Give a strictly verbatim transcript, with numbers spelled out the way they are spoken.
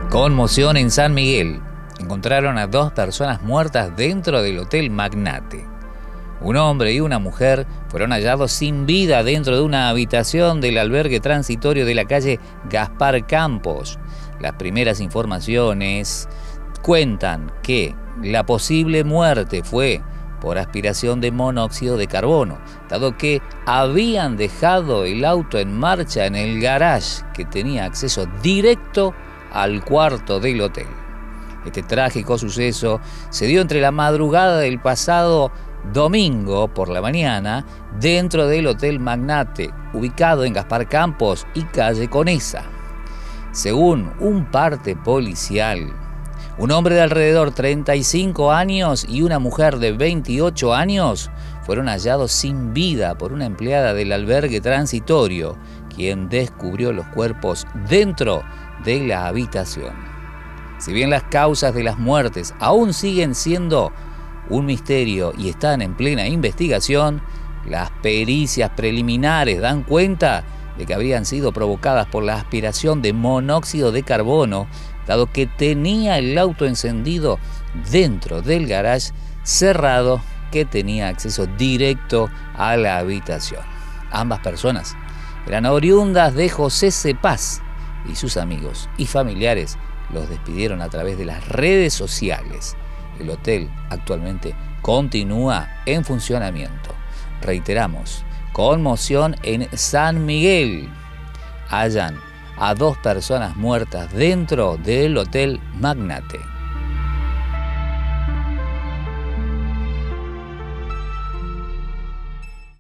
Conmoción en San Miguel. Encontraron a dos personas muertas dentro del Hotel Magnate. Un hombre y una mujer fueron hallados sin vida dentro de una habitación del albergue transitorio de la calle Gaspar Campos. Las primeras informaciones cuentan que la posible muerte fue por aspiración de monóxido de carbono, dado que habían dejado el auto en marcha en el garage que tenía acceso directo al cuarto del hotel. Este trágico suceso se dio entre la madrugada del pasado domingo por la mañana dentro del Hotel Magnate, ubicado en Gaspar Campos y calle Conesa. Según un parte policial, un hombre de alrededor treinta y cinco años y una mujer de veintiocho años fueron hallados sin vida por una empleada del albergue transitorio, quien descubrió los cuerpos dentro de la habitación. Si bien las causas de las muertes aún siguen siendo un misterio y están en plena investigación, las pericias preliminares dan cuenta de que habían sido provocadas por la aspiración de monóxido de carbono, dado que tenía el auto encendido dentro del garage cerrado que tenía acceso directo a la habitación. Ambas personas eran oriundas de José Cepaz y sus amigos y familiares los despidieron a través de las redes sociales. El hotel actualmente continúa en funcionamiento. Reiteramos, conmoción en San Miguel. Hallan a dos personas muertas dentro del Hotel Magnate.